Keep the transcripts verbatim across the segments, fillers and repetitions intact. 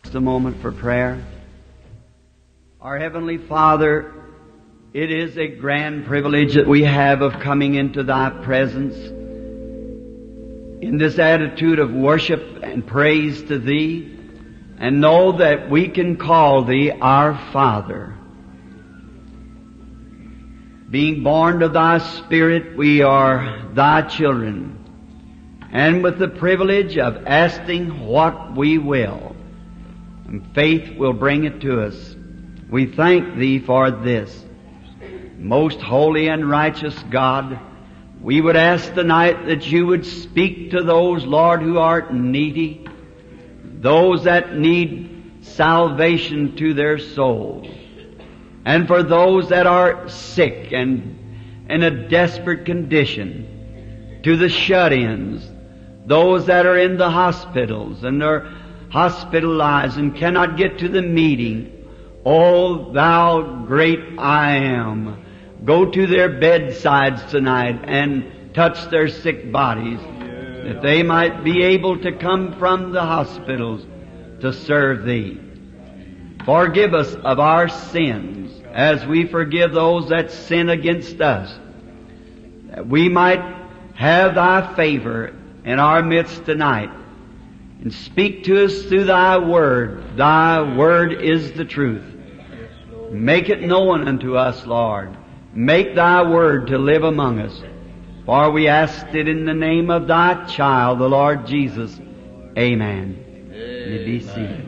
a moment for prayer. Our Heavenly Father, it is a grand privilege that we have of coming into Thy presence in this attitude of worship and praise to Thee, and know that we can call Thee our Father. Being born of Thy Spirit, we are Thy children, and with the privilege of asking what we will, and faith will bring it to us. We thank Thee for this. Most holy and righteous God, we would ask tonight that You would speak to those, Lord, who are needy, those that need salvation to their souls, and for those that are sick and in a desperate condition, to the shut-ins, those that are in the hospitals and are hospitalized and cannot get to the meeting. O Thou great I Am, go to their bedsides tonight and touch their sick bodies, that they might be able to come from the hospitals to serve Thee. Forgive us of our sins as we forgive those that sin against us, that we might have Thy favor in our midst tonight, and speak to us through Thy Word. Thy Word is the truth. Make it known unto us, Lord. Make Thy Word to live among us. For we ask it in the name of Thy child, the Lord Jesus. Amen. Amen. You be seated.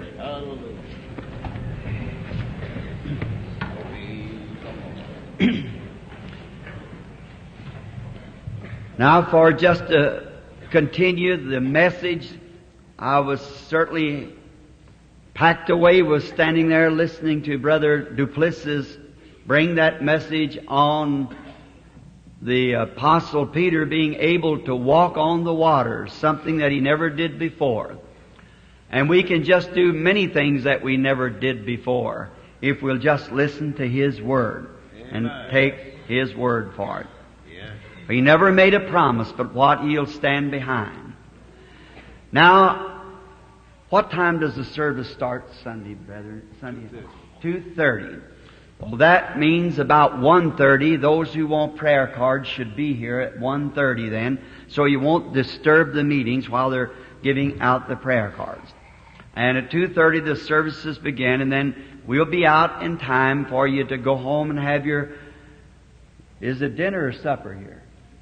Now, for just to continue the message, I was certainly packed away, was standing there listening to Brother Duplessis bring that message on the Apostle Peter being able to walk on the water, something that he never did before. And we can just do many things that we never did before if we'll just listen to His Word and take His word for it. He never made a promise but what He'll stand behind. Now, what time does the service start Sunday, brethren? Sunday? two thirty. Well, that means about one thirty. Those who want prayer cards should be here at one thirty then, so you won't disturb the meetings while they're giving out the prayer cards. And at two thirty the services begin, and then we'll be out in time for you to go home and have your... Is it dinner or supper here?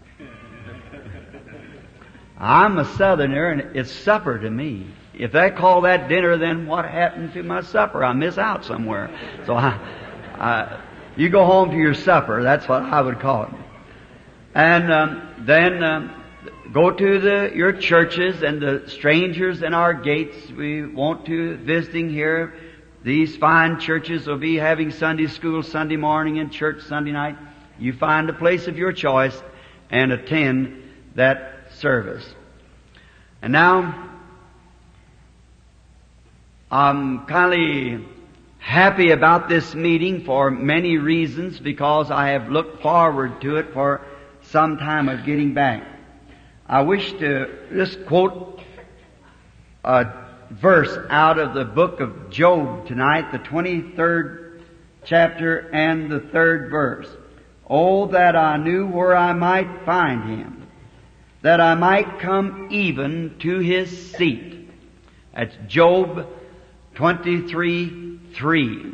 I'm a Southerner, and it's supper to me. If they call that dinner, then what happened to my supper? I miss out somewhere. So I, I, you go home to your supper. That's what I would call it. And um, then um, go to the your churches and the strangers in our gates. We want to visiting here. These fine churches will be having Sunday school Sunday morning and church Sunday night. You find a place of your choice and attend that service. And now, I'm kind of happy about this meeting for many reasons, because I have looked forward to it for some time of getting back. I wish to just quote a verse out of the book of Job tonight, the twenty-third chapter and the third verse. Oh, that I knew where I might find Him, that I might come even to His seat. That's Job twenty-three three.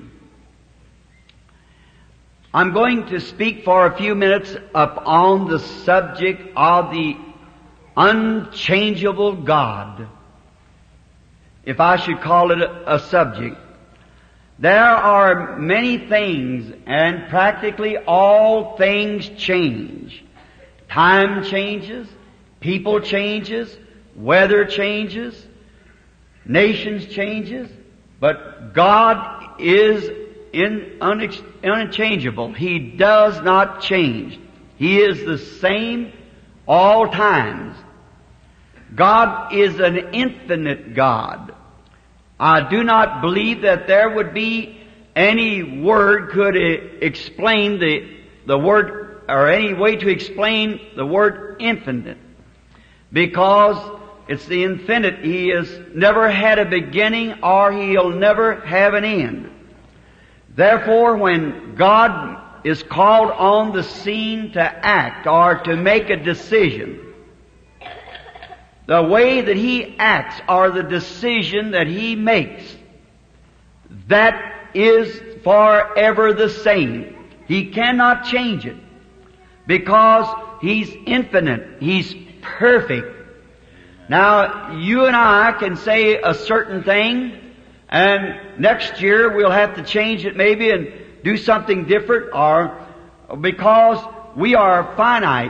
I'm going to speak for a few minutes upon the subject of the unchangeable God, if I should call it a, a subject. There are many things, and practically all things change. Time changes, people changes, weather changes, nations changes, but God is in unex- unchangeable. He does not change. He is the same all times. God is an infinite God. I do not believe that there would be any word could explain the, the word, or any way to explain the word infinite, because It's the infinite. He has never had a beginning, or He'll never have an end. Therefore, when God is called on the scene to act or to make a decision, the way that He acts or the decision that He makes, that is forever the same. He cannot change it because He's infinite. He's perfect. Now, you and I can say a certain thing, and next year we'll have to change it maybe and do something different, or because we are finite,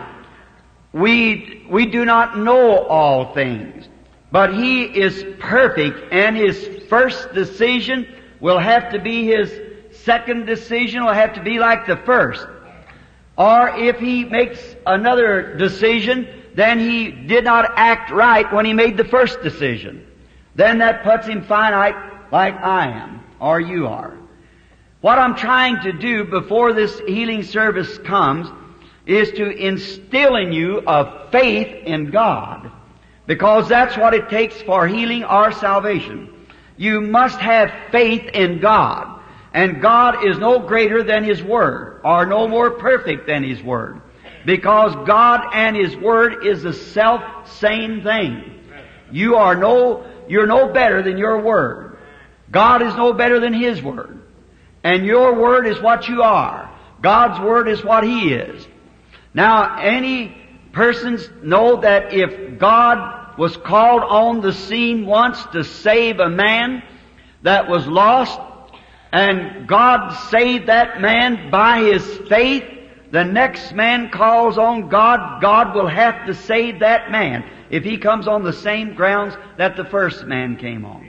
we, we do not know all things. But He is perfect, and His first decision will have to be His second decision, will have to be like the first. Or if He makes another decision, then He did not act right when He made the first decision. Then that puts Him finite like I am, or you are. What I'm trying to do before this healing service comes is to instill in you a faith in God, because that's what it takes for healing or salvation. You must have faith in God, and God is no greater than His Word, or no more perfect than His Word, because God and His Word is the self-same thing. You are no, you're no better than your Word. God is no better than His Word. And your Word is what you are. God's Word is what He is. Now, any persons know that if God was called on the scene once to save a man that was lost, and God saved that man by His faith, the next man calls on God, God will have to save that man if he comes on the same grounds that the first man came on.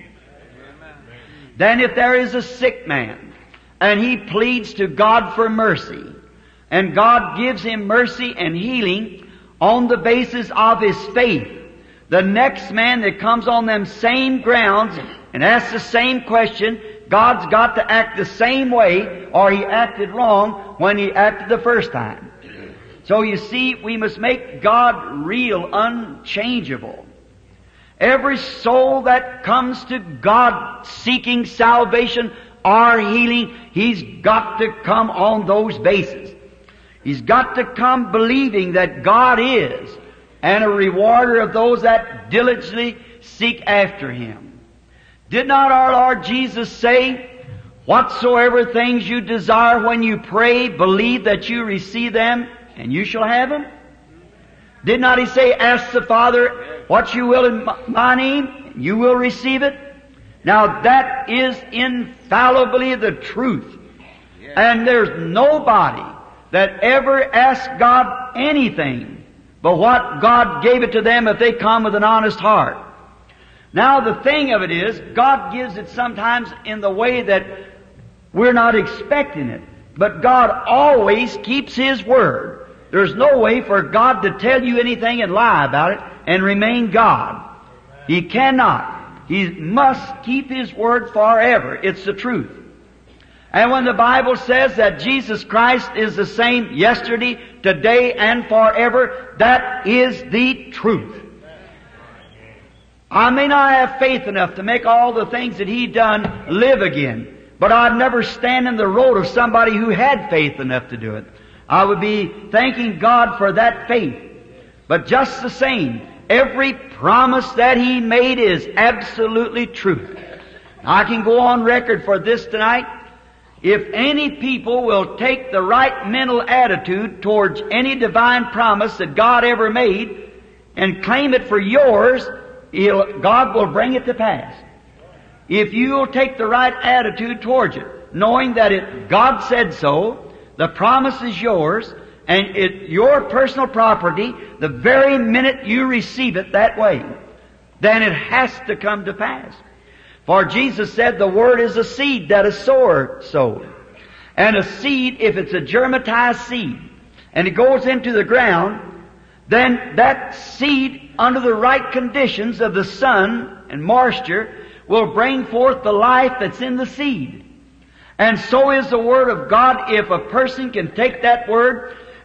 Then if there is a sick man, and he pleads to God for mercy, and God gives him mercy and healing on the basis of his faith, the next man that comes on them same grounds and asks the same question, God's got to act the same way, or He acted wrong when He acted the first time. So you see, we must make God real, unchangeable. Every soul that comes to God seeking salvation or healing, he's got to come on those bases. He's got to come believing that God is, and a rewarder of those that diligently seek after Him. Did not our Lord Jesus say, whatsoever things you desire when you pray, believe that you receive them, and you shall have them? Did not He say, ask the Father what you will in my name, and you will receive it? Now that is infallibly the truth. And there's nobody that ever asked God anything but what God gave it to them if they come with an honest heart. Now the thing of it is, God gives it sometimes in the way that we're not expecting it. But God always keeps His Word. There's no way for God to tell you anything and lie about it and remain God. He cannot. He must keep His Word forever. It's the truth. And when the Bible says that Jesus Christ is the same yesterday, today, and forever, that is the truth. I may not have faith enough to make all the things that He done live again, but I'd never stand in the road of somebody who had faith enough to do it. I would be thanking God for that faith. But just the same, every promise that He made is absolutely true. I can go on record for this tonight. If any people will take the right mental attitude towards any divine promise that God ever made and claim it for yours, He'll, God will bring it to pass. If you'll take the right attitude towards it, knowing that it, God said so, the promise is yours, and it, your personal property, the very minute you receive it that way, then it has to come to pass. For Jesus said the Word is a seed that a sower sowed. And a seed, if it's a germatized seed, and it goes into the ground, then that seed, under the right conditions of the sun and moisture, will bring forth the life that's in the seed. And so is the Word of God. If a person can take that Word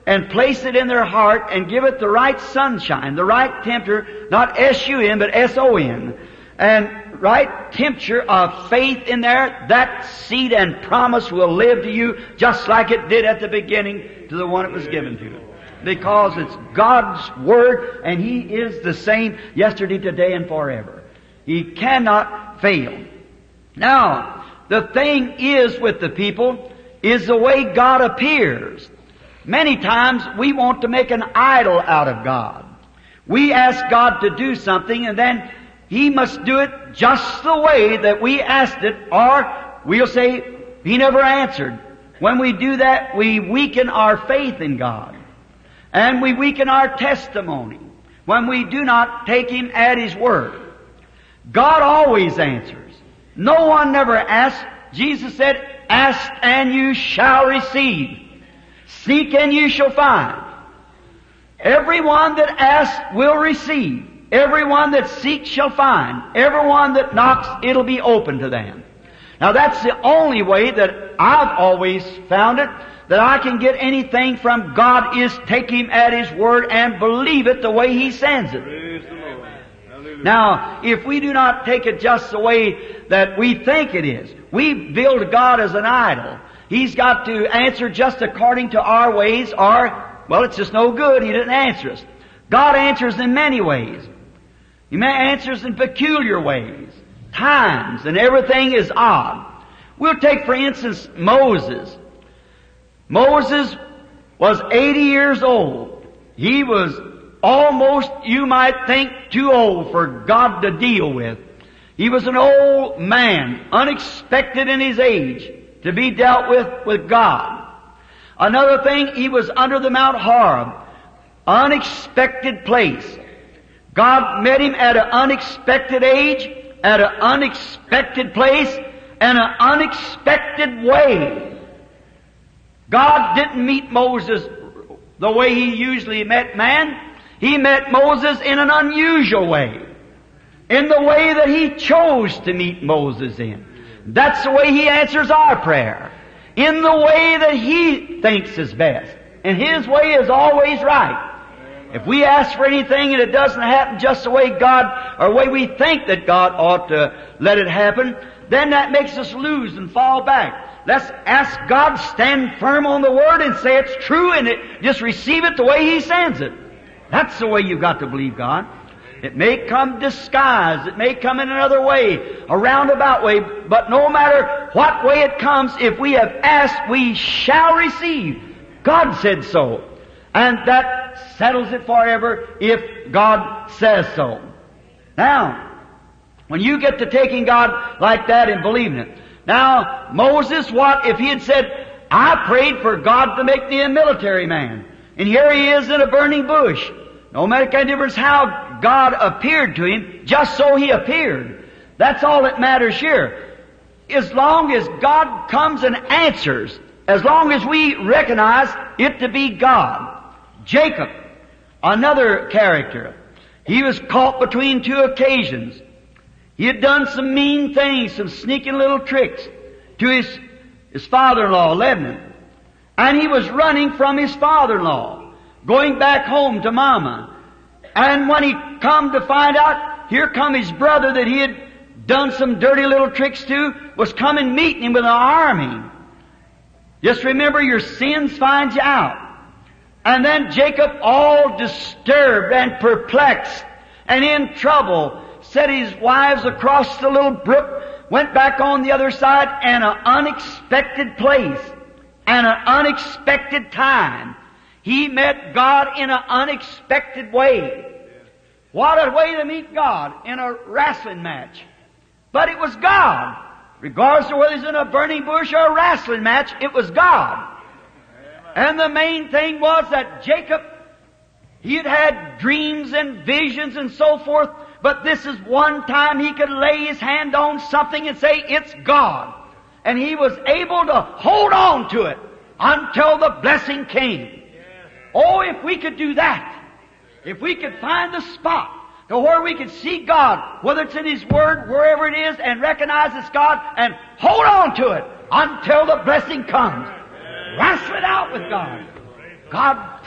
and place it in their heart and give it the right sunshine, the right temperature, not S U N, but S O N, and right temperature of faith in there, that seed and promise will live to you just like it did at the beginning to the one it was given to. Because it's God's Word, and He is the same yesterday, today, and forever. He cannot fail. Now, the thing is with the people is the way God appears. Many times we want to make an idol out of God. We ask God to do something, and then He must do it just the way that we asked it, or we'll say, He never answered. When we do that, we weaken our faith in God. And we weaken our testimony when we do not take Him at His word. God always answers. No one never asks. Jesus said, ask and you shall receive. Seek and you shall find. Everyone that asks will receive. Everyone that seeks shall find. Everyone that knocks, it'll be open to them. Now that's the only way that I've always found it, that I can get anything from God, is take Him at His word and believe it the way He sends it. Praise the Lord. Now, if we do not take it just the way that we think it is, we build God as an idol. He's got to answer just according to our ways, or, well, it's just no good. He didn't answer us. God answers in many ways. He answers in peculiar ways, times, and everything is odd. We'll take, for instance, Moses. Moses was eighty years old. He was almost, you might think, too old for God to deal with. He was an old man, unexpected in his age, to be dealt with with God. Another thing, he was under the Mount Horeb, unexpected place. God met him at an unexpected age, at an unexpected place, and an unexpected way. God didn't meet Moses the way He usually met man. He met Moses in an unusual way, in the way that He chose to meet Moses in. That's the way He answers our prayer, in the way that He thinks is best. And His way is always right. If we ask for anything and it doesn't happen just the way God, or the way we think that God ought to let it happen, then that makes us lose and fall back. Let's ask God, stand firm on the Word and say it's true, and it, just receive it the way He sends it. That's the way you've got to believe God. It may come disguised. It may come in another way, a roundabout way, but no matter what way it comes, if we have asked, we shall receive. God said so. And that settles it forever if God says so. Now, when you get to taking God like that and believing it. Now, Moses, what if he had said, I prayed for God to make me a military man, and here he is in a burning bush. No matter what difference how God appeared to him, just so He appeared. That's all that matters here. As long as God comes and answers, as long as we recognize it to be God. Jacob, another character, he was caught between two occasions. He had done some mean things, some sneaking little tricks to his, his father-in-law, Lebanon. And he was running from his father-in-law, going back home to Mama. And when he come to find out, here come his brother that he had done some dirty little tricks to, was coming meeting him with an army. Just remember, your sins find you out. And then Jacob, all disturbed and perplexed and in trouble, set his wives across the little brook, went back on the other side, and an unexpected place and an unexpected time. He met God in an unexpected way. What a way to meet God, in a wrestling match. But it was God. Regardless of whether it's in a burning bush or a wrestling match, it was God. And the main thing was that Jacob, he had had dreams and visions and so forth, but this is one time he could lay his hand on something and say, it's God. And he was able to hold on to it until the blessing came. Oh, if we could do that, if we could find the spot to where we could see God, whether it's in His Word, wherever it is, and recognize it's God, and hold on to it until the blessing comes. Wrestle it out with God. God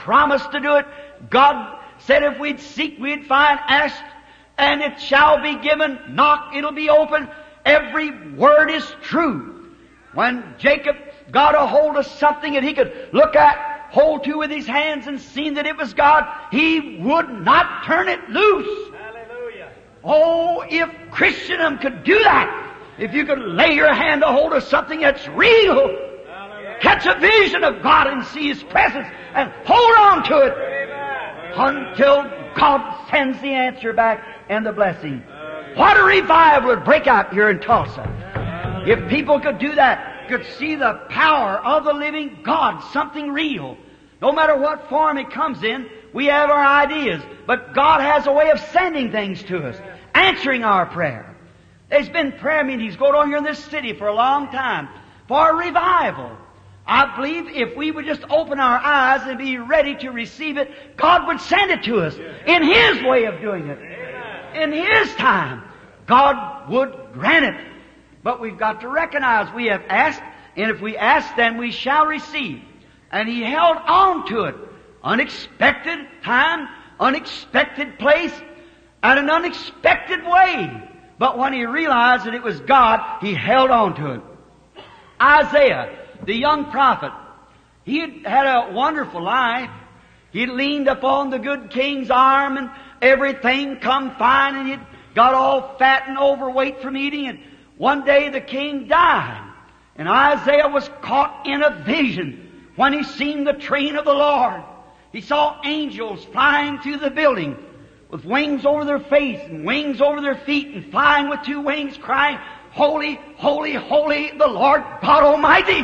promised to do it. God said if we'd seek, we'd find, ask, and it shall be given. Knock, it'll be open. Every word is true. When Jacob got a hold of something that he could look at, hold to with his hands and seen that it was God, he would not turn it loose. Hallelujah. Oh, if Christendom could do that, if you could lay your hand to hold of something that's real, Hallelujah. catch a vision of God and see His presence and hold on to it Amen. until God sends the answer back and the blessing. What a revival would break out here in Tulsa. If people could do that, could see the power of the living God, something real. No matter what form it comes in, we have our ideas, but God has a way of sending things to us, answering our prayer. There's been prayer meetings going on here in this city for a long time for a revival. I believe if we would just open our eyes and be ready to receive it, God would send it to us in His way of doing it. In His time, God would grant it. But we've got to recognize we have asked, and if we ask, then we shall receive. And He held on to it. Unexpected time, unexpected place, and an unexpected way. But when He realized that it was God, He held on to it. Isaiah, the young prophet, he had had a wonderful life. He had leaned upon the good king's arm and everything come fine, and he'd got all fat and overweight from eating, and one day the king died. And Isaiah was caught in a vision when he seen the train of the Lord. He saw angels flying through the building with wings over their face and wings over their feet and flying with two wings crying, "Holy, holy, holy, the Lord God Almighty."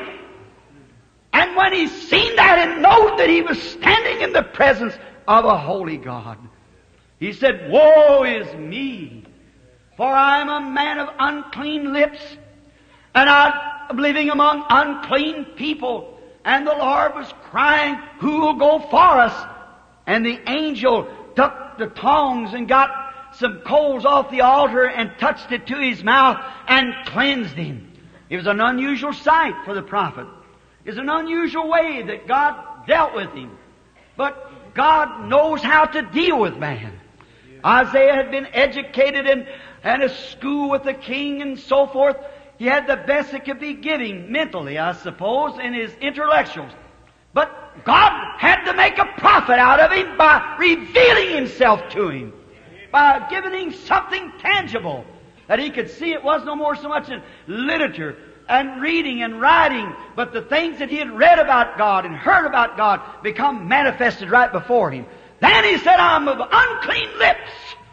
And when he seen that and knowed that he was standing in the presence of a holy God, he said, "Woe is me, for I am a man of unclean lips, and I'm living among unclean people." And the Lord was crying, "Who will go for us?" And the angel took the tongs and got some coals off the altar and touched it to his mouth and cleansed him. It was an unusual sight for the prophet. It was an unusual way that God dealt with him. But God knows how to deal with man. Isaiah had been educated in, in a school with the king and so forth. He had the best that could be given mentally, I suppose, in his intellectuals. But God had to make a prophet out of him by revealing Himself to him, by giving him something tangible that he could see. It was no more so much in literature and reading and writing, but the things that he had read about God and heard about God become manifested right before him. Then he said, "I'm of unclean lips,"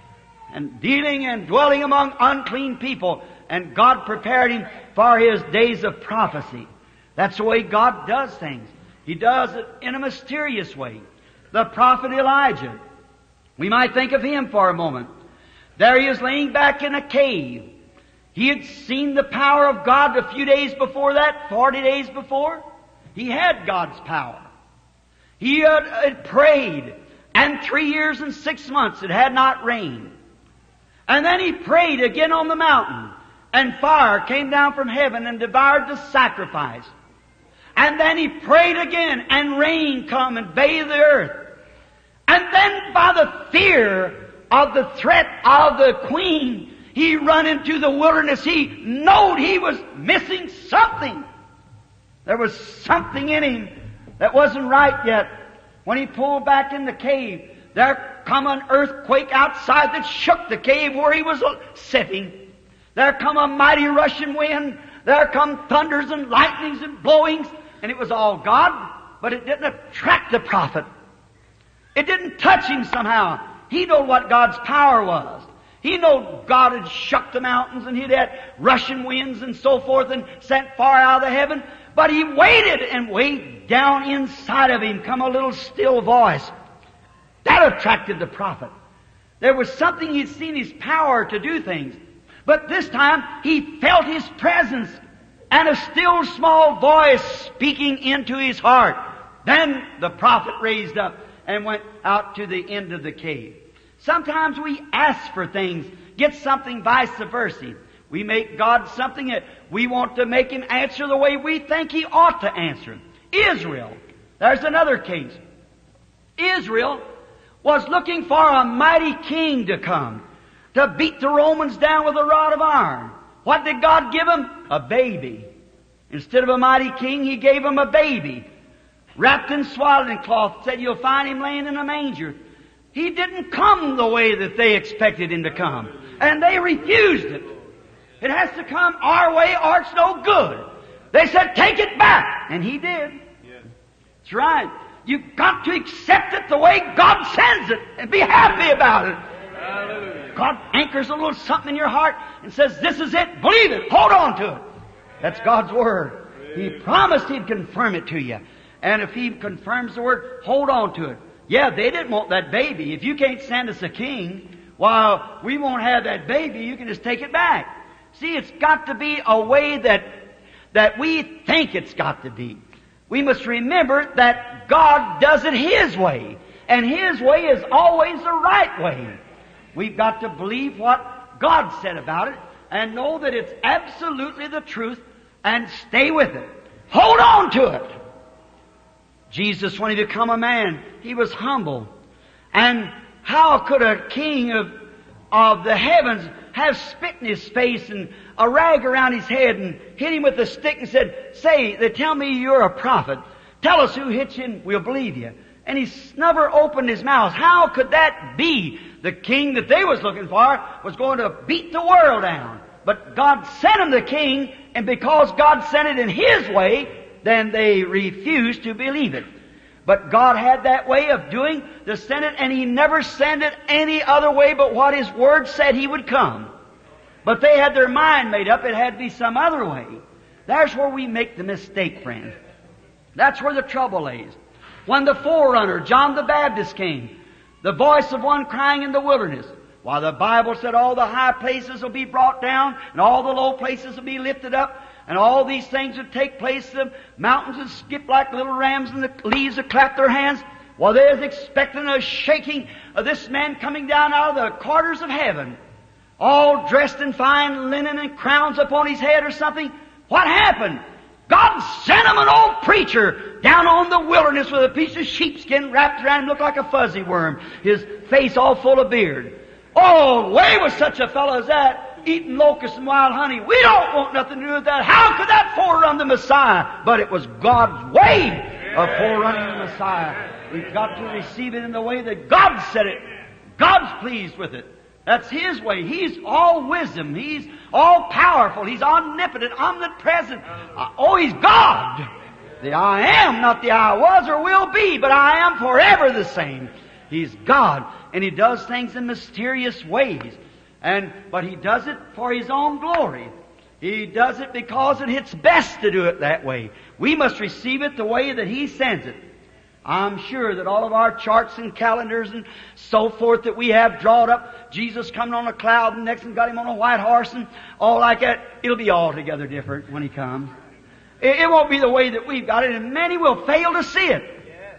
and dealing and dwelling among unclean people. And God prepared him for his days of prophecy. That's the way God does things. He does it in a mysterious way. The prophet Elijah, we might think of him for a moment. There he is laying back in a cave. He had seen the power of God a few days before that, forty days before. He had God's power. He had, had prayed, and three years and six months it had not rained. And then he prayed again on the mountain, and fire came down from heaven and devoured the sacrifice. And then he prayed again, and rain come and bathed the earth. And then by the fear of the threat of the queen, he run into the wilderness. He knowed he was missing something. There was something in him that wasn't right yet. When he pulled back in the cave, there come an earthquake outside that shook the cave where he was sitting. There come a mighty rushing wind. There come thunders and lightnings and blowings. And it was all God, but it didn't attract the prophet. It didn't touch him somehow. He knew what God's power was. He knew God had shook the mountains and He'd had rushing winds and so forth and sent fire out of the heaven. But he waited, and way down inside of him come a little still voice. That attracted the prophet. There was something he'd seen His power to do things. But this time he felt His presence and a still small voice speaking into his heart. Then the prophet raised up and went out to the end of the cave. Sometimes we ask for things, get something vice versa. We make God something that we want to make Him answer the way we think He ought to answer. Israel, there's another case. Israel was looking for a mighty king to come, to beat the Romans down with a rod of iron. What did God give them? A baby. Instead of a mighty king, He gave them a baby, wrapped in swaddling cloth, said, you'll find Him laying in a manger. He didn't come the way that they expected Him to come, and they refused it. It has to come our way or it's no good. They said, take it back, and He did. Yes. That's right. You've got to accept it the way God sends it and be happy about it. Hallelujah. God anchors a little something in your heart and says, this is it. Believe it. Hold on to it. That's God's Word. He promised He'd confirm it to you. And if He confirms the Word, hold on to it. Yeah, they didn't want that baby. If you can't send us a king, while we won't have that baby, you can just take it back. See, it's got to be a way that, that we think it's got to be. We must remember that God does it His way. And His way is always the right way. We've got to believe what God said about it and know that it's absolutely the truth and stay with it. Hold on to it. Jesus, when He became a man, He was humble. And how could a king of, of the heavens have spit in his face and a rag around his head and hit him with a stick and said, say, they tell me you're a prophet. Tell us who hit you and we'll believe you. And He never opened His mouth. How could that be? The king that they was looking for was going to beat the world down. But God sent him the king, and because God sent it in His way, then they refused to believe it. But God had that way of doing to send it, and He never sent it any other way but what His Word said He would come. But they had their mind made up. It had to be some other way. There's where we make the mistake, friend. That's where the trouble lays. When the forerunner, John the Baptist, came, the voice of one crying in the wilderness, while the Bible said all the high places will be brought down, and all the low places will be lifted up, and all these things would take place, the mountains would skip like little rams, and the leaves would clap their hands. Well, they was expecting a shaking of this man coming down out of the quarters of heaven, all dressed in fine linen and crowns upon his head or something. What happened? God sent him an old preacher down on the wilderness with a piece of sheepskin wrapped around him, looked like a fuzzy worm, his face all full of beard. Oh, away with such a fellow as that, eating locusts and wild honey. We don't want nothing to do with that. How could that forerun the Messiah? But it was God's way of forerunning the Messiah. We've got to receive it in the way that God said it. God's pleased with it. That's His way. He's all wisdom. He's all powerful. He's omnipotent, omnipresent. Uh, oh, He's God. The I am, not the I was or will be, but I am forever the same. He's God, and He does things in mysterious ways. And but He does it for His own glory. He does it because it's best to do it that way. We must receive it the way that He sends it. I'm sure that all of our charts and calendars and so forth that we have drawn up, Jesus coming on a cloud and next one got Him on a white horse and all like that, it'll be altogether different when He comes. It, it won't be the way that we've got it, and many will fail to see it.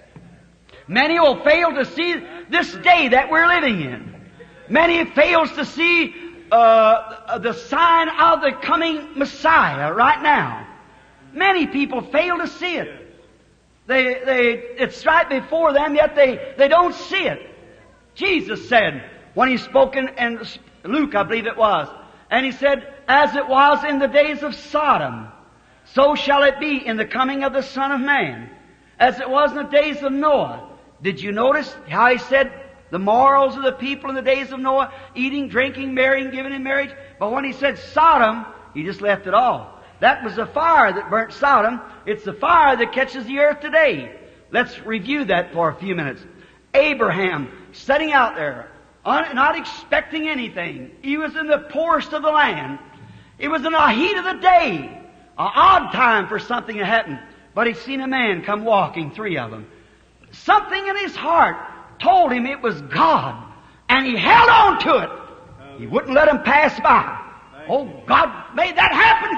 Many will fail to see this day that we're living in. Many fails to see uh, the sign of the coming Messiah right now. Many people fail to see it. They, they, it's right before them, yet they, they don't see it. Jesus said, when He spoke in, in Luke, I believe it was, and He said, as it was in the days of Sodom, so shall it be in the coming of the Son of Man. As it was in the days of Noah. Did you notice how He said the morals of the people in the days of Noah, eating, drinking, marrying, giving in marriage? But when He said Sodom, He just left it all. That was the fire that burnt Sodom. It's the fire that catches the earth today. Let's review that for a few minutes. Abraham, setting out there, un- not expecting anything. He was in the poorest of the land. It was in the heat of the day, an odd time for something to happen. But he seen a man come walking, three of them. Something in his heart told him it was God, and he held on to it. He wouldn't let him pass by. Oh, God made that happen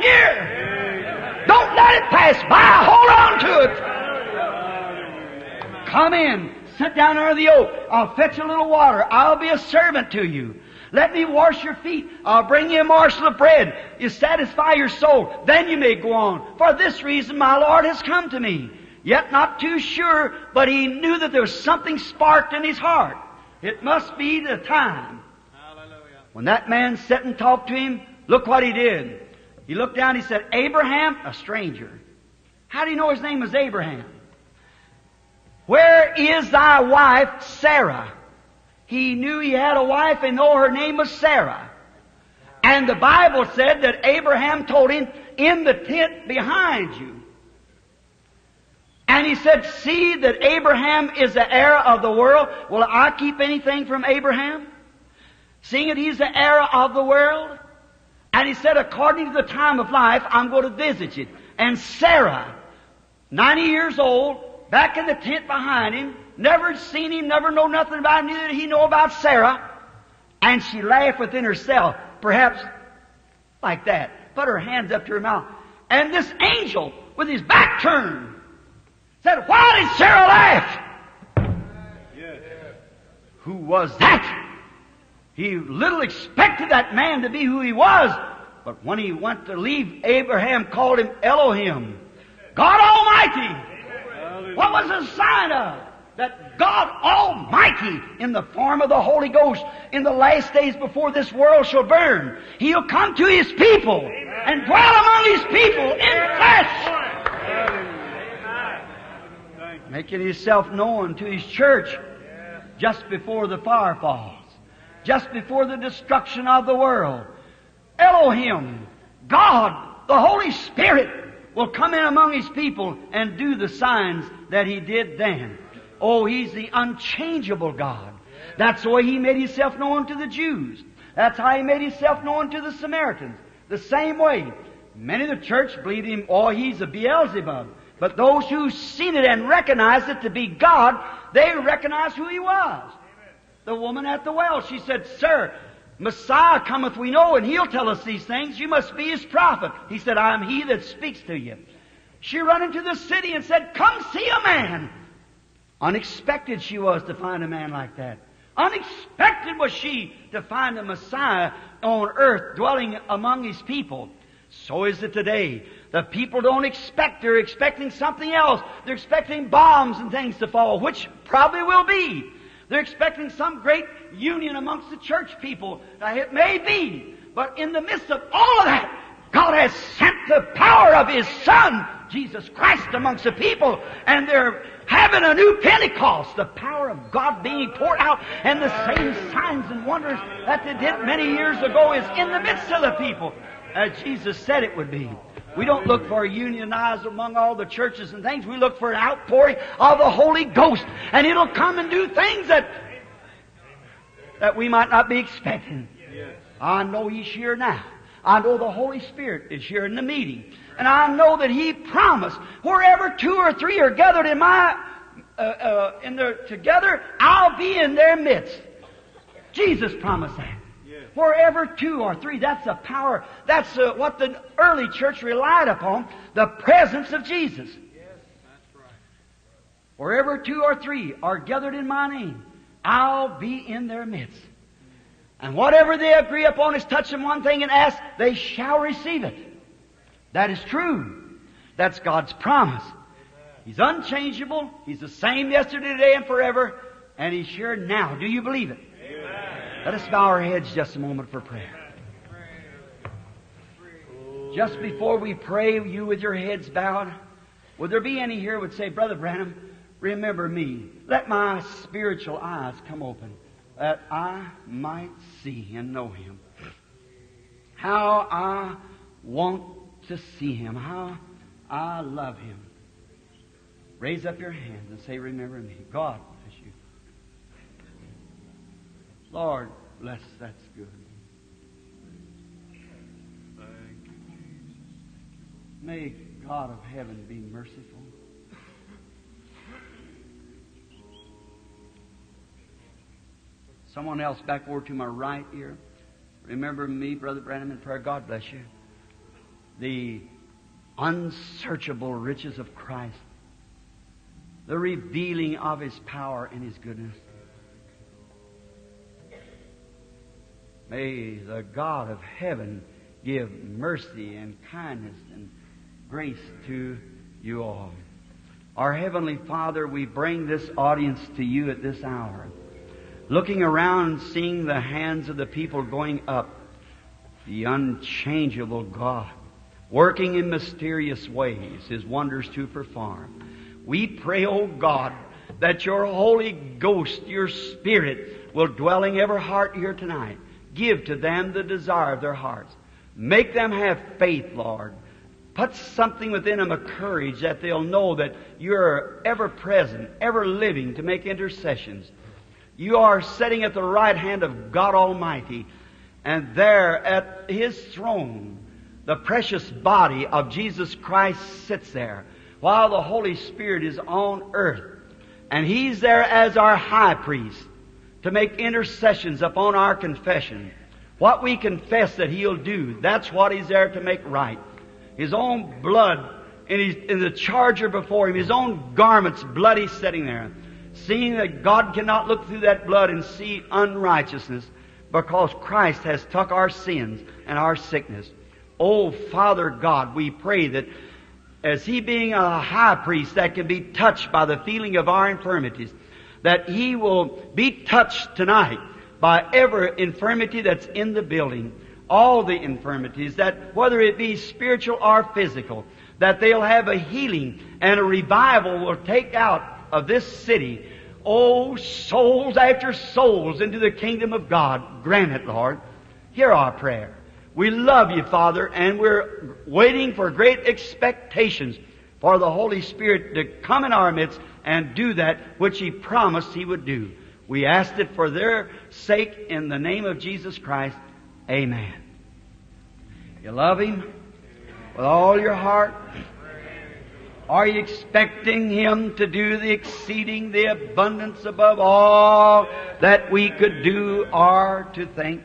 here. Don't let it pass by. Hold on to it. Come in. Sit down under the oak. I'll fetch a little water. I'll be a servant to you. Let me wash your feet. I'll bring you a morsel of bread. You satisfy your soul. Then you may go on. For this reason my Lord has come to me. yet not too sure, but he knew that there was something sparked in his heart. It must be the time. Hallelujah. When that man sat and talked to him, look what he did. He looked down, he said, Abraham, a stranger. How do you know his name was Abraham? Where is thy wife, Sarah? He knew he had a wife and know her name was Sarah. And the Bible said that Abraham told him, in the tent behind you. And he said, see that Abraham is the heir of the world. Will I keep anything from Abraham? Seeing that he's the heir of the world? And he said, according to the time of life, I'm going to visit you. And Sarah, ninety years old, back in the tent behind him, never seen him, never know nothing about him, neither did he know about Sarah. And she laughed within herself, perhaps like that. Put her hands up to her mouth. And this angel, with his back turned, said, why did Sarah laugh? Yes. Who was that? He little expected that man to be who he was. But when he went to leave, Abraham called him Elohim, God Almighty. Hallelujah. What was the sign of? That God Almighty, in the form of the Holy Ghost, in the last days before this world shall burn, He'll come to His people and dwell among His people in flesh, making Himself known to His church just before the fire falls, just before the destruction of the world. Elohim, God, the Holy Spirit, will come in among His people and do the signs that He did then. Oh, He's the unchangeable God. That's the way He made Himself known to the Jews. That's how He made Himself known to the Samaritans. The same way. Many of the church believed Him, oh, He's a Beelzebub. But those who seen it and recognized it to be God, they recognized who He was. The woman at the well, she said, Sir, Messiah cometh we know, and He'll tell us these things. You must be His prophet. He said, I am He that speaks to you. She ran into the city and said, come see a man. Unexpected she was to find a man like that. Unexpected was she to find a Messiah on earth dwelling among His people. So is it today. The people don't expect, they're expecting something else. They're expecting bombs and things to fall, which probably will be. They're expecting some great union amongst the church people. Now, it may be, but in the midst of all of that, God has sent the power of His Son, Jesus Christ, amongst the people, and they're having a new Pentecost, the power of God being poured out, and the same signs and wonders that they did many years ago is in the midst of the people, as Jesus said it would be. We don't look for a unionize among all the churches and things. We look for an outpouring of the Holy Ghost, and it'll come and do things that that we might not be expecting. I know He's here now. I know the Holy Spirit is here in the meeting. And I know that He promised, wherever two or three are gathered in my, uh, uh, in their, together, I'll be in their midst. Jesus promised that. Yes. Wherever two or three, that's the power, that's uh, what the early church relied upon, the presence of Jesus. Yes, that's right. Wherever two or three are gathered in my name, I'll be in their midst. And whatever they agree upon is touching one thing and ask, they shall receive it. That is true. That's God's promise. He's unchangeable. He's the same yesterday, today, and forever. And He's here now. Do you believe it? Amen. Let us bow our heads just a moment for prayer. Just before we pray, you with your heads bowed, would there be any here who would say, Brother Branham, remember me. Let my spiritual eyes come open, that I might see and know Him. How I want to see Him. How I love Him. Raise up your hands and say, remember me. God bless you. Lord, bless, that's good. Thank you, Jesus. May God of heaven be merciful. Someone else back over to my right here. Remember me, Brother Branham, in prayer. God bless you. The unsearchable riches of Christ. The revealing of His power and His goodness. May the God of heaven give mercy and kindness and grace to you all. Our Heavenly Father, we bring this audience to You at this hour. Looking around and seeing the hands of the people going up, the unchangeable God, working in mysterious ways, His wonders to perform. We pray, O God, that Your Holy Ghost, Your Spirit, will dwell in every heart here tonight. Give to them the desire of their hearts. Make them have faith, Lord. Put something within them, a courage, that they'll know that You're ever present, ever living to make intercessions. You are sitting at the right hand of God Almighty, and there at His throne, the precious body of Jesus Christ sits there, while the Holy Spirit is on earth. And He's there as our high priest to make intercessions upon our confession. What we confess that He'll do, that's what He's there to make right. His own blood in, his, in the charger before Him, His own garments bloody sitting there, seeing that God cannot look through that blood and see unrighteousness, because Christ has took our sins and our sickness. Oh, Father God, we pray that as He being a high priest that can be touched by the feeling of our infirmities, that He will be touched tonight by every infirmity that's in the building, all the infirmities, that whether it be spiritual or physical, that they'll have a healing and a revival will take out of this city, oh, souls after souls into the kingdom of God. Grant it, Lord. Hear our prayer. We love You, Father, and we're waiting for great expectations for the Holy Spirit to come in our midst and do that which He promised He would do. We ask it for their sake in the name of Jesus Christ. Amen. You love Him with all your heart? Are you expecting Him to do the exceeding, the abundance above all that we could do or to think?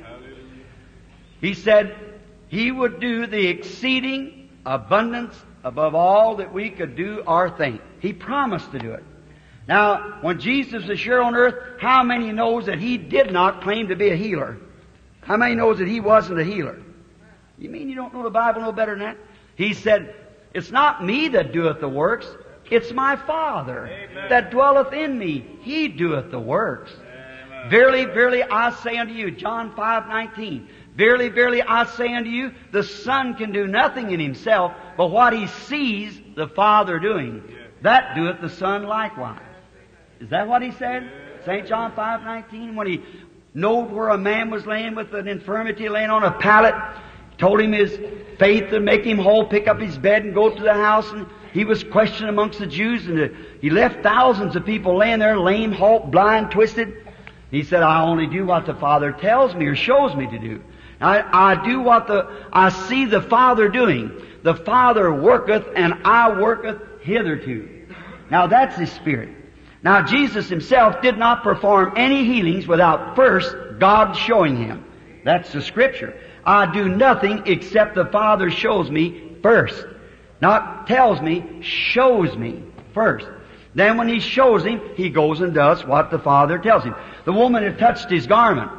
He said He would do the exceeding abundance above all that we could do or think. He promised to do it. Now, when Jesus was here on earth, how many knows that He did not claim to be a healer? How many knows that He wasn't a healer? You mean you don't know the Bible no better than that? He said, it's not me that doeth the works, it's my Father Amen. That dwelleth in me. He doeth the works. Amen. Verily, verily, I say unto you, John five nineteen, verily, verily, I say unto you, the Son can do nothing in Himself, but what He sees the Father doing, that doeth the Son likewise. Is that what He said? Saint John five nineteen, when He knowed where a man was laying with an infirmity, laying on a pallet, told him his faith to make him whole, pick up his bed and go to the house, and he was questioned amongst the Jews, and he left thousands of people laying there, lame, halt, blind, twisted. He said, I only do what the Father tells me or shows me to do. I, I do what the, I see the Father doing. The Father worketh, and I worketh hitherto. Now that's His Spirit. Now Jesus Himself did not perform any healings without first God showing Him. That's the Scripture. I do nothing except the Father shows me first. Not tells me, shows me first. Then when He shows Him, He goes and does what the Father tells Him. The woman had touched His garment.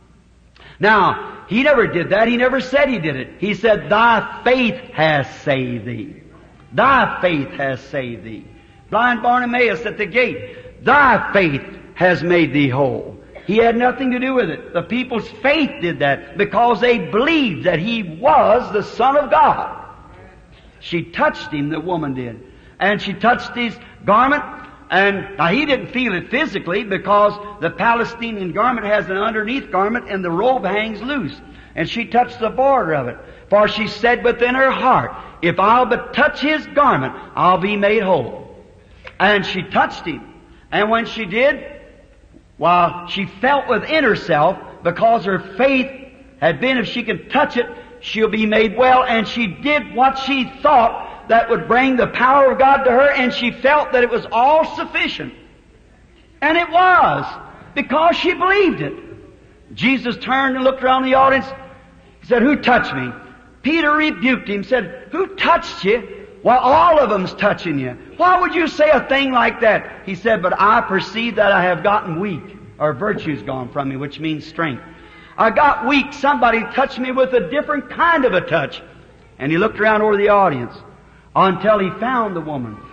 Now, He never did that. He never said He did it. He said, Thy faith has saved thee. Thy faith has saved thee. Blind Bartimaeus at the gate, Thy faith has made thee whole. He had nothing to do with it. The people's faith did that because they believed that He was the Son of God. She touched Him, the woman did. And she touched His garment, and now He didn't feel it physically because the Palestinian garment has an underneath garment and the robe hangs loose. And she touched the border of it. For she said within her heart, if I'll but touch His garment, I'll be made whole. And she touched Him. And when she did, while she felt within herself, because her faith had been, if she can touch it, she'll be made well. And she did what she thought that would bring the power of God to her, and she felt that it was all sufficient. And it was, because she believed it. Jesus turned and looked around the audience. He said, who touched me? Peter rebuked him, said, who touched you? Well, all of them's touching you. Why would you say a thing like that? He said, but I perceive that I have gotten weak, or virtue's gone from me, which means strength. I got weak. Somebody touched me with a different kind of a touch. And he looked around over the audience until he found the woman.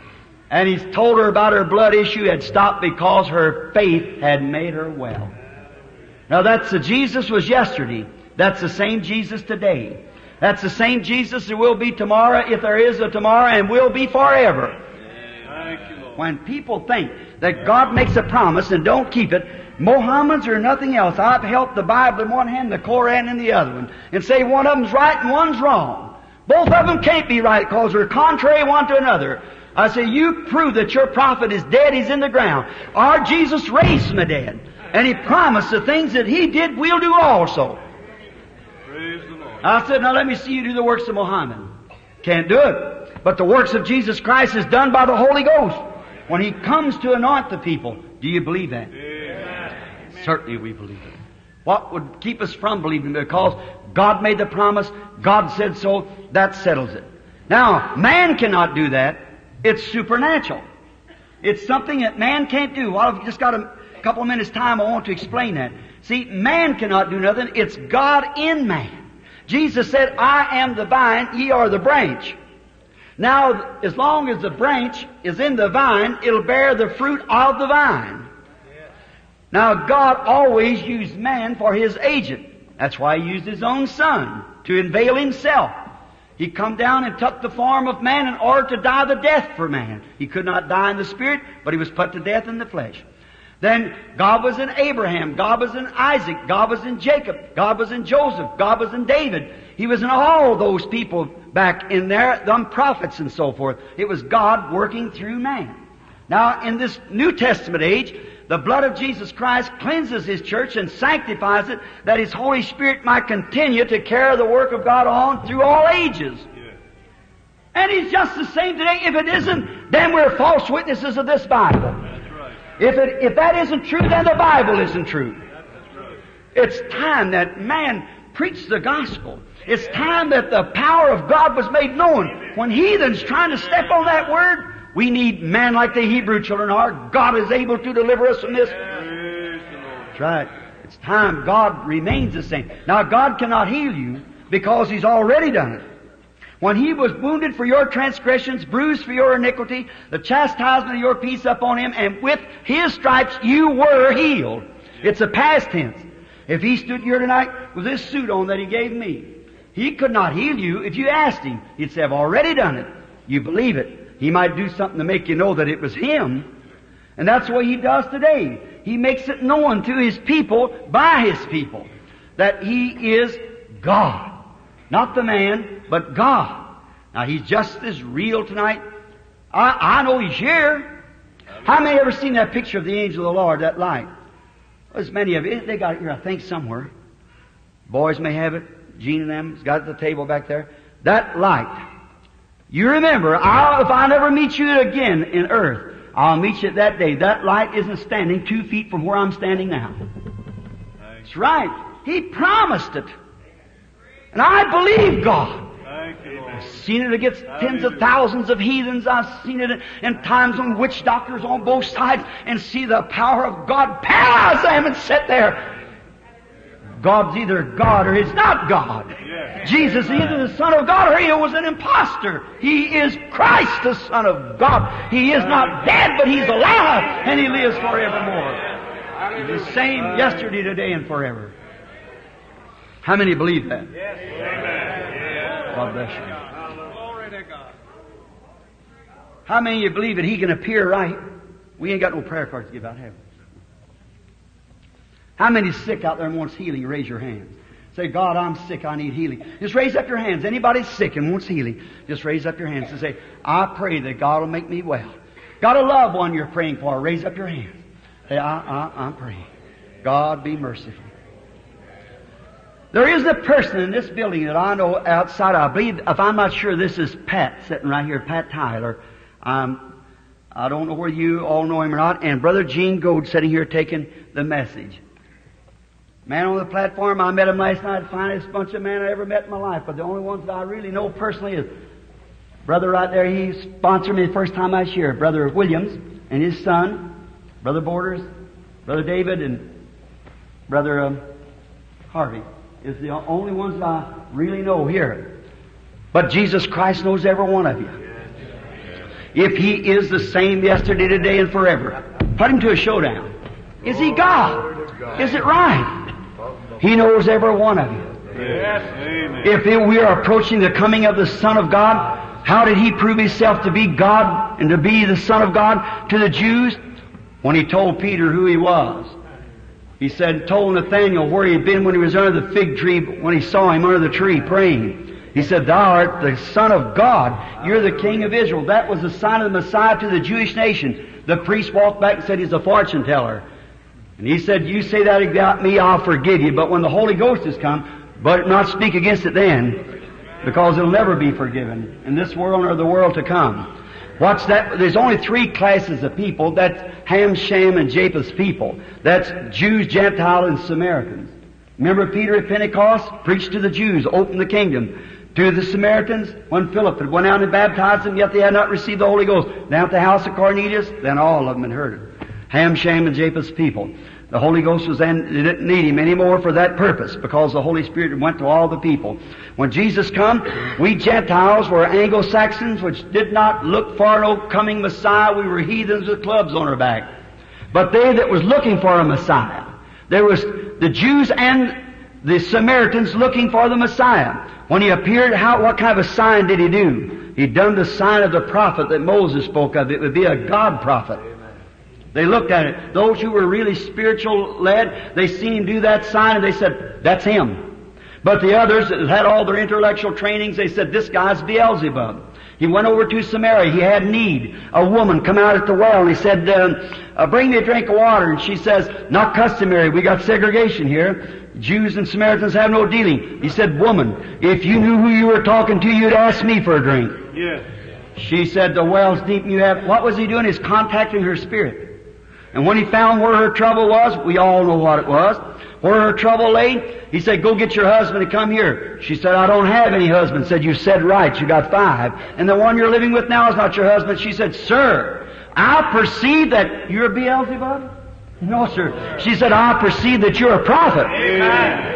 And He's told her about her blood issue had stopped because her faith had made her well. Now that's the Jesus was yesterday. That's the same Jesus today. That's the same Jesus there will be tomorrow, if there is a tomorrow, and will be forever. Thank you, Lord. When people think that God makes a promise and don't keep it, Mohammedans or nothing else, I've held the Bible in one hand, the Koran in the other one, and say one of them's right and one's wrong. Both of them can't be right because they're contrary one to another. I say, you prove that your prophet is dead, he's in the ground. Our Jesus raised from the dead. And He promised the things that He did, we'll do also. Praise the Lord. I said, now let me see you do the works of Muhammad. Can't do it. But the works of Jesus Christ is done by the Holy Ghost. When He comes to anoint the people. Do you believe that? Amen. Certainly we believe it. What would keep us from believing? Because God made the promise, God said so, that settles it. Now, man cannot do that. It's supernatural. It's something that man can't do. Well, I've just got a couple of minutes' time, I want to explain that. See, man cannot do nothing. It's God in man. Jesus said, I am the vine, ye are the branch. Now, as long as the branch is in the vine, it'll bear the fruit of the vine. Now, God always used man for His agent. That's why He used His own Son to unveil Himself. He come down and took the form of man in order to die the death for man. He could not die in the spirit, but He was put to death in the flesh. Then God was in Abraham, God was in Isaac, God was in Jacob, God was in Joseph, God was in David. He was in all those people back in there, them prophets and so forth. It was God working through man. Now, in this New Testament age, the blood of Jesus Christ cleanses His church and sanctifies it, that His Holy Spirit might continue to carry the work of God on through all ages. Yeah. And He's just the same today. If it isn't, then we're false witnesses of this Bible. That's right. If it, if that isn't true, then the Bible isn't true. That's right. It's time that man preached the gospel. It's time that the power of God was made known. When heathens trying to step on that word, we need men like the Hebrew children are. God is able to deliver us from this. Praise the Lord. That's right. It's time God remains the same. Now, God cannot heal you because He's already done it. When He was wounded for your transgressions, bruised for your iniquity, the chastisement of your peace upon Him, and with His stripes you were healed. It's a past tense. If He stood here tonight with this suit on that He gave me, He could not heal you if you asked Him. He'd say, I've already done it. You believe it. He might do something to make you know that it was Him. And that's what He does today. He makes it known to His people by His people that He is God. Not the man, but God. Now, He's just as real tonight. I, I know He's here. How many ever seen that picture of the angel of the Lord, that light? Well, as many of you. They got it here, I think, somewhere. Boys may have it. Gene and them has got it at the table back there. That light. You remember, I'll, if I never meet you again in earth, I'll meet you that day. That light isn't standing two feet from where I'm standing now. That's right. He promised it. And I believe God. Thank you, Lord. I've seen it against tens of thousands of heathens. I've seen it in times on witch doctors on both sides and see the power of God paralyze them and sit there. God's either God or He's not God. Yes. Jesus is either the Son of God or He was an impostor. He is Christ, the Son of God. He is not dead, but He's alive, and He lives forevermore. He's the same yesterday, today, and forever. How many believe that? Yes. Amen. God bless you. Glory to God. How many of you believe that He can appear right? We ain't got no prayer cards to give out, have we? How many sick out there and wants healing? Raise your hands. Say, God, I'm sick, I need healing. Just raise up your hands. Anybody sick and wants healing, just raise up your hands and say, I pray that God will make me well. Got a loved one you're praying for, raise up your hands. Say, I, I, I'm praying. God be merciful. There is a person in this building that I know outside. I believe, if I'm not sure, this is Pat sitting right here, Pat Tyler. Um, I don't know whether you all know him or not. And Brother Gene Gold sitting here taking the message. Man on the platform, I met him last night, the finest bunch of men I ever met in my life. But the only ones that I really know personally is Brother right there. He sponsored me the first time I was here. Brother Williams and his son, Brother Borders, Brother David, and Brother um, Harvey is the only ones that I really know here. But Jesus Christ knows every one of you. if He is the same yesterday, today, and forever. Put Him to a showdown. Is He God? Is it right? He knows every one of you. Yes. Amen. If it, we are approaching the coming of the Son of God, how did He prove Himself to be God and to be the Son of God to the Jews? When He told Peter who He was. He said, told Nathanael where he had been when he was under the fig tree, when he saw him under the tree praying. He said, Thou art the Son of God. You're the King of Israel. That was the sign of the Messiah to the Jewish nation. The priest walked back and said, He's a fortune teller. And he said, You say that about me, I'll forgive you. But when the Holy Ghost has come, but not speak against it then, because it'll never be forgiven in this world or the world to come. What's that? There's only three classes of people. That's Ham, Shem, and Japheth's people. That's Jews, Gentiles, and Samaritans. Remember Peter at Pentecost preached to the Jews, opened the kingdom. To the Samaritans, when Philip had went out and baptized them, yet they had not received the Holy Ghost. Down at the house of Cornelius, then all of them had heard it. Ham, Shem, and Japheth's people. The Holy Ghost was then, they didn't need Him anymore for that purpose, because the Holy Spirit went to all the people. When Jesus come, we Gentiles were Anglo-Saxons, which did not look for no coming Messiah. We were heathens with clubs on our back. But they that was looking for a Messiah, there was the Jews and the Samaritans looking for the Messiah. When He appeared, how, what kind of a sign did He do? He done the sign of the prophet that Moses spoke of. It would be a God prophet. They looked at it. Those who were really spiritual led, they seen Him do that sign and they said, that's Him. But the others that had all their intellectual trainings, they said, this guy's Beelzebub. He went over to Samaria. He had need. A woman come out at the well and he said, uh, uh, bring me a drink of water. And she says, not customary. We got segregation here. Jews and Samaritans have no dealing. He said, woman, if you knew who you were talking to, you'd ask me for a drink. Yes. She said, the well's deep and you have... What was he doing? He's contacting her spirit. And when he found where her trouble was, we all know what it was, where her trouble lay, he said, go get your husband and come here. She said, I don't have any husband. Said, you said right, you got five. And the one you're living with now is not your husband. She said, sir, I perceive that you're Beelzebub. No, sir. She said, I perceive that you're a prophet. Amen.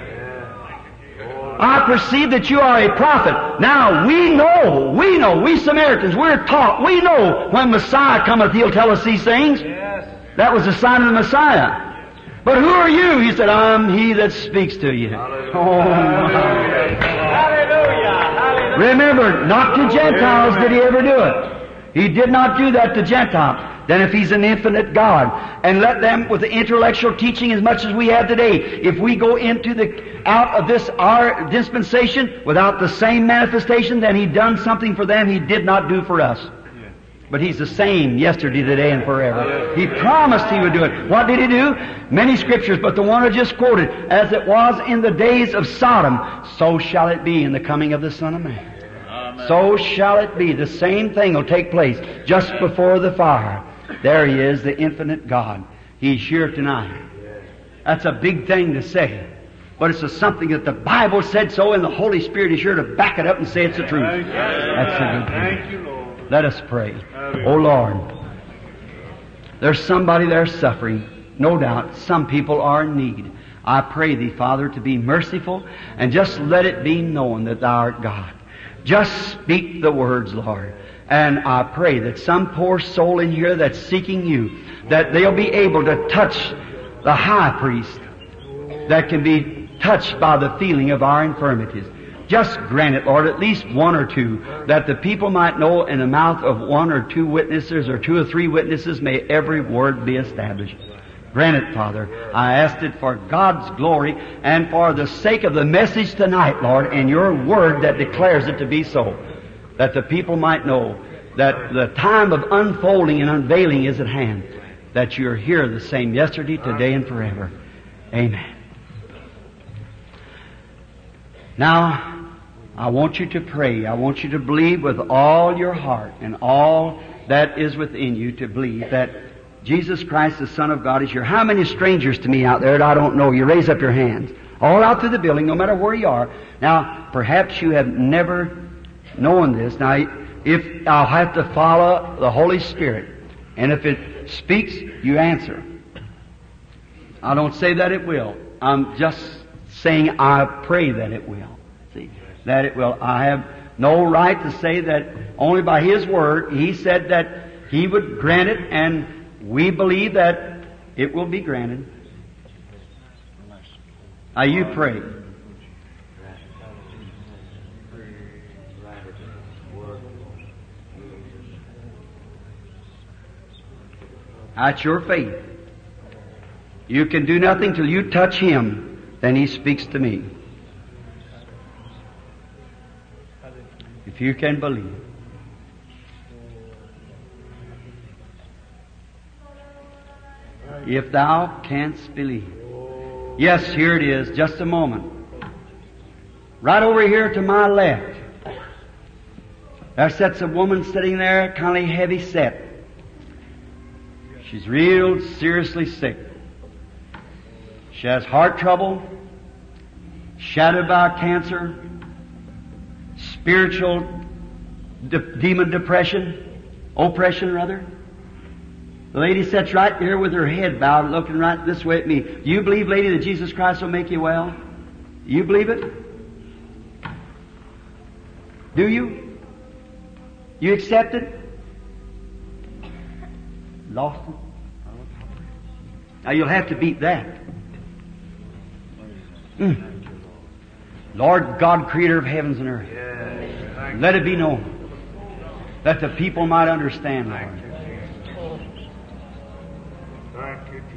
I perceive that you are a prophet. Now, we know, we know, we Samaritans, we're taught, we know when Messiah cometh, He'll tell us these things. Yes. That was the sign of the Messiah. But who are you? He said, I'm He that speaks to you. Hallelujah. Oh, Hallelujah. Hallelujah. remember, not to Gentiles did He ever do it. He did not do that to Gentiles. Then if He's an infinite God, and let them with the intellectual teaching as much as we have today, if we go into the, out of this, our dispensation, without the same manifestation, then He done something for them He did not do for us. But He's the same yesterday, today, and forever. He promised He would do it. What did He do? Many scriptures, but the one I just quoted, as it was in the days of Sodom, so shall it be in the coming of the Son of Man. Amen. So shall it be. The same thing will take place just before the fire. There He is, the infinite God. He's here tonight. That's a big thing to say. But it's a something that the Bible said so, and the Holy Spirit is here to back it up and say it's the truth. That's a good thing. Thank you, Lord. Let us pray. Oh Lord, there's somebody there suffering. No doubt, some people are in need. I pray Thee, Father, to be merciful and just let it be known that Thou art God. Just speak the words, Lord. And I pray that some poor soul in here that's seeking You, that they'll be able to touch the high priest, that can be touched by the feeling of our infirmities. Just grant it, Lord, at least one or two, that the people might know in the mouth of one or two witnesses or two or three witnesses may every word be established. Grant it, Father. I asked it for God's glory and for the sake of the message tonight, Lord, and Your word that declares it to be so, that the people might know that the time of unfolding and unveiling is at hand, that You're here the same yesterday, today, and forever. Amen. Now, I want you to pray. I want you to believe with all your heart and all that is within you to believe that Jesus Christ, the Son of God, is here. How many strangers to me out there that I don't know? You raise up your hands. All out through the building, no matter where you are. Now, perhaps you have never known this. Now, if I'll have to follow the Holy Spirit, and if it speaks, you answer. I don't say that it will. I'm just saying I pray that it will. See, that it will. I have no right to say that only by His Word. He said that He would grant it, and we believe that it will be granted. Now you pray. That's your faith. You can do nothing till you touch Him, then He speaks to me. If you can believe. If thou canst believe. Yes, here it is. Just a moment. Right over here to my left. There sits a woman sitting there, kind of heavy set. She's real seriously sick. She has heart trouble, shadowed by cancer, spiritual de- demon depression, oppression rather. The lady sits right there with her head bowed, looking right this way at me. Do you believe, lady, that Jesus Christ will make you well? Do you believe it? Do you? You accept it? Lost it? Now you'll have to beat that. Mm. Lord God, creator of heavens and earth, yes, let it be known that the people might understand, Lord. Thank you,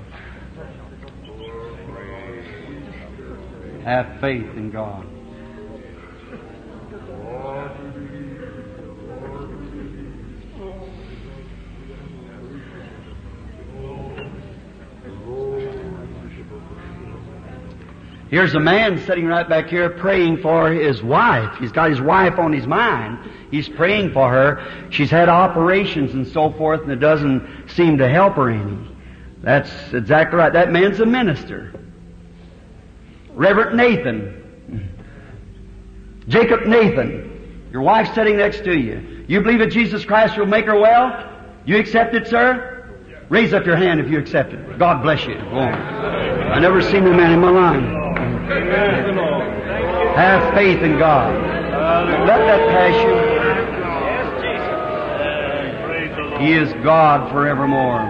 Jesus. Have faith in God. Here's a man sitting right back here praying for his wife. He's got his wife on his mind. He's praying for her. She's had operations and so forth, and it doesn't seem to help her any. That's exactly right. That man's a minister. Reverend Nathan. Jacob Nathan. Your wife's sitting next to you. You believe that Jesus Christ will make her well? You accept it, sir? Raise up your hand if you accept it. God bless you. Oh. I never seen a man in my life. Have faith in God. Let that pass you. He is God forevermore.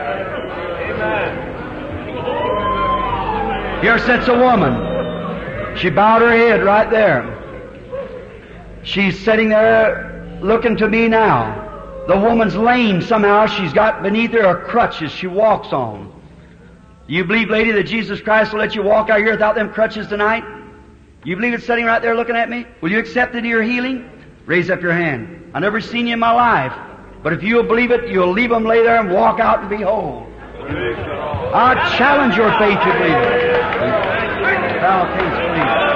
Here sits a woman. She bowed her head right there. She's sitting there looking to me now. The woman's lame somehow. She's got beneath her a crutch as she walks on. You believe, lady, that Jesus Christ will let you walk out here without them crutches tonight? You believe it's sitting right there looking at me? Will you accept it, your healing? Raise up your hand. I've never seen you in my life. But if you'll believe it, you'll leave them lay there and walk out and be whole. I challenge your faith to believe it. Thou canst believe it.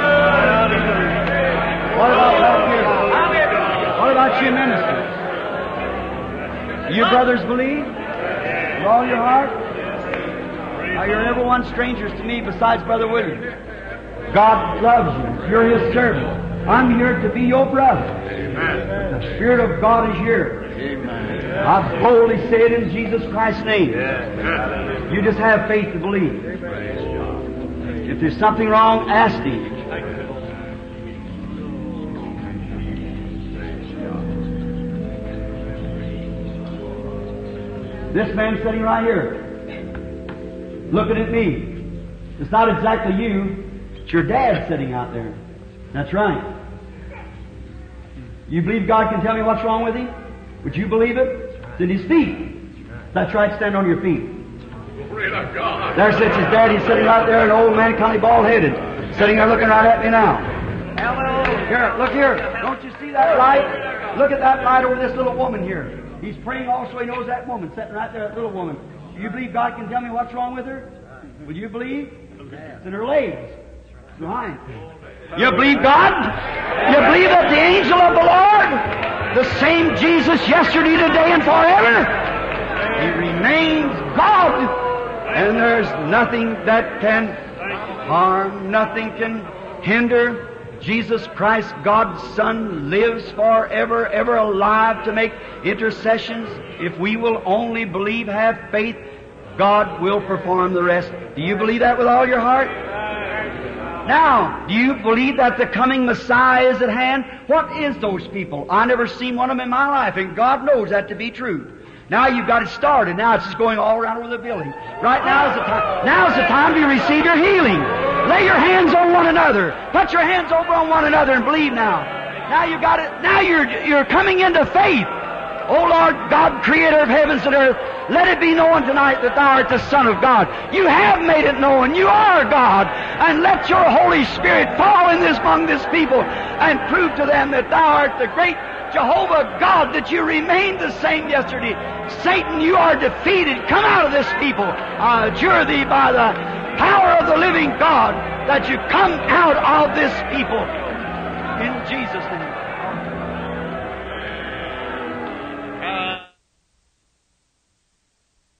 What about back here? What about you ministers? You brothers believe? With all your heart? Now, you're everyone strangers to me besides Brother William. God loves you. You're His servant. I'm here to be your brother. Amen. The Spirit of God is here. Amen. I boldly say it in Jesus Christ's name. Yes. You just have faith to believe. If there's something wrong, ask Him. This man sitting right here, looking at me. It's not exactly you. It's your dad sitting out there. That's right. You believe God can tell me what's wrong with him? Would you believe it? It's in his feet. That's right. Stand on your feet. There sits his dad. He's sitting right there, an old man, kind of bald-headed, sitting there looking right at me now. Here, look here. Don't you see that light? Look at that light over this little woman here. He's praying also. He knows that woman sitting right there, that little woman. Do you believe God can tell me what's wrong with her? Would you believe? It's in her legs. Behind. You believe God? You believe that the angel of the Lord, the same Jesus yesterday, today, and forever, He remains God. And there's nothing that can harm, nothing can hinder. Jesus Christ, God's Son, lives forever, ever alive to make intercessions. If we will only believe, have faith, God will perform the rest. Do you believe that with all your heart? Now, do you believe that the coming Messiah is at hand? What is those people? I never seen one of them in my life, and God knows that to be true. Now you've got it started. Now it's just going all around over the building. Right now is the time. Now's the time to receive your healing. Lay your hands on one another. Put your hands over on one another and believe now. Now you've got it. Now you're you're coming into faith. O Lord God, Creator of heavens and earth, let it be known tonight that Thou art the Son of God. You have made it known. You are God. And let Your Holy Spirit fall in this among this people and prove to them that Thou art the great Jehovah God, that You remain the same yesterday. Satan, you are defeated. Come out of this people. I adjure Thee by the power of the living God that You come out of this people. In Jesus' name.